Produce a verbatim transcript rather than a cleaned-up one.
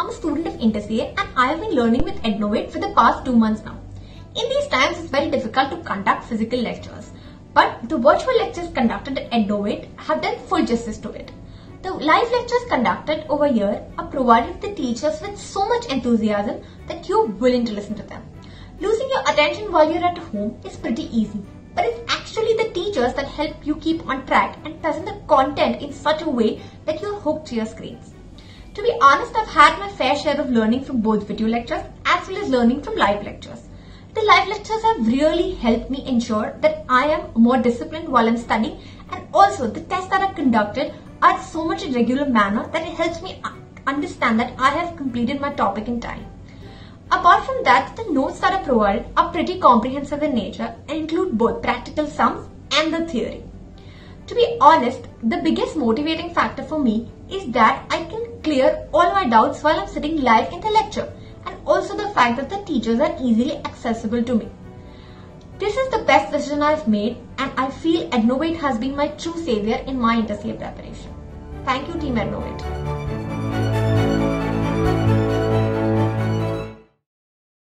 I'm a student of InterCA and I have been learning with Ednovate for the past two months now. In these times, it's very difficult to conduct physical lectures, but the virtual lectures conducted at Ednovate have done full justice to it. The live lectures conducted over here are provided the teachers with so much enthusiasm that you're willing to listen to them. Losing your attention while you're at home is pretty easy, but it's actually the teachers that help you keep on track and present the content in such a way that you're hooked to your screens. To be honest, I've had my fair share of learning from both video lectures as well as learning from live lectures. The live lectures have really helped me ensure that I am more disciplined while I'm studying, and also the tests that are conducted are so much in regular manner that it helps me understand that I have completed my topic in time. Apart from that, the notes that are provided are pretty comprehensive in nature and include both practical sums and the theory. To be honest, the biggest motivating factor for me is that I can clear all my doubts while I'm sitting live in the lecture, and also the fact that the teachers are easily accessible to me. This is the best decision I've made, and I feel Ednovate has been my true savior in my InterCA preparation. Thank you, Team Ednovate.